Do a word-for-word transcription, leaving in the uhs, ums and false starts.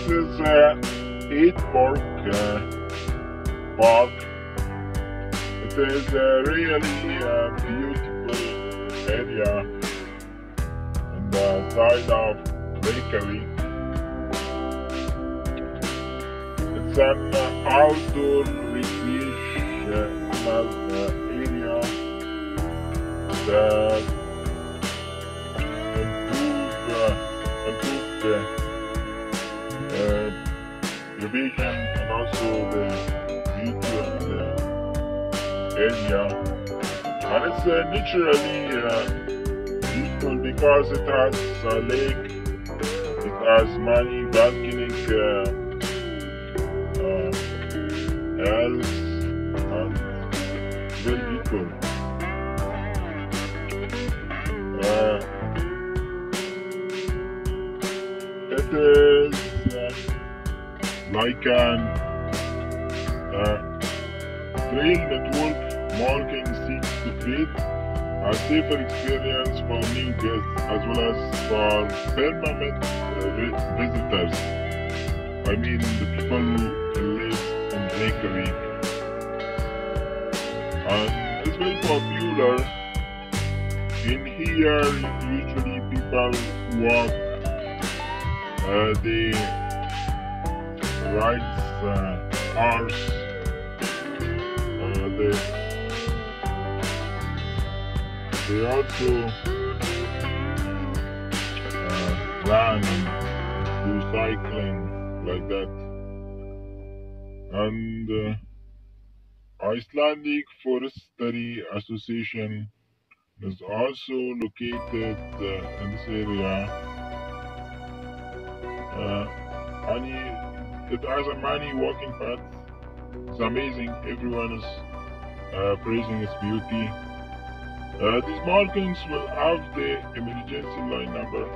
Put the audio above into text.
is uh, Heiðmörk uh, Park. It is a really uh, beautiful area on the side of Reykjavík. It's an uh, outdoor recreational uh, area that improve, uh, improve the uh, the vision and also the beauty of the area. And it's uh, naturally uh, beautiful because it has a lake, it has many volcanic uh, uh, hills, and very beautiful. Uh, it is uh, like an uh, trail network marking seeks to create a safer experience for new guests as well as for permanent uh, vi- visitors. I mean the people who live in Reykjavík. And it's very popular. In here, usually people walk, uh, they ride uh, horse, uh, they, they also uh, run and do cycling like that. And uh, Icelandic Forestry Association is also located uh, in this area, uh, and it has a many walking paths. It's amazing. Everyone is uh, praising its beauty. Uh, these markings will have the emergency line number.